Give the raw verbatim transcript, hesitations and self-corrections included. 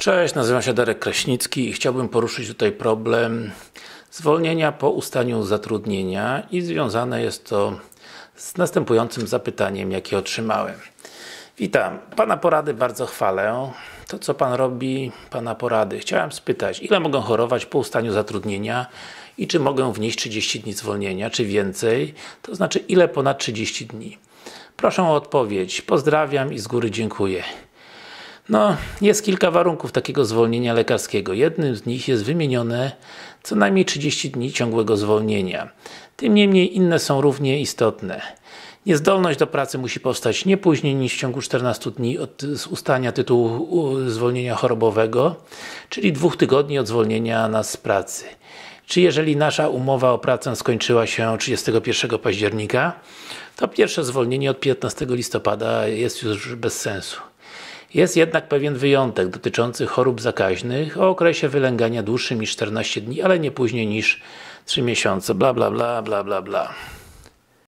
Cześć, nazywam się Darek Kraśnicki i chciałbym poruszyć tutaj problem zwolnienia po ustaniu zatrudnienia i związane jest to z następującym zapytaniem, jakie otrzymałem. Witam, Pana porady bardzo chwalę. To, co Pan robi, Pana porady. Chciałem spytać, ile mogę chorować po ustaniu zatrudnienia i czy mogę wnieść trzydzieści dni zwolnienia, czy więcej? To znaczy, ile ponad trzydzieści dni? Proszę o odpowiedź. Pozdrawiam i z góry dziękuję. No, jest kilka warunków takiego zwolnienia lekarskiego. Jednym z nich jest wymienione co najmniej trzydzieści dni ciągłego zwolnienia. Tym niemniej inne są równie istotne. Niezdolność do pracy musi powstać nie później niż w ciągu czternastu dni od ustania tytułu zwolnienia chorobowego, czyli dwóch tygodni od zwolnienia nas z pracy. Czy jeżeli nasza umowa o pracę skończyła się trzydziestego pierwszego października, to pierwsze zwolnienie od piętnastego listopada jest już bez sensu. Jest jednak pewien wyjątek dotyczący chorób zakaźnych o okresie wylęgania dłuższym niż czternaście dni, ale nie później niż trzy miesiące, bla bla bla bla bla bla.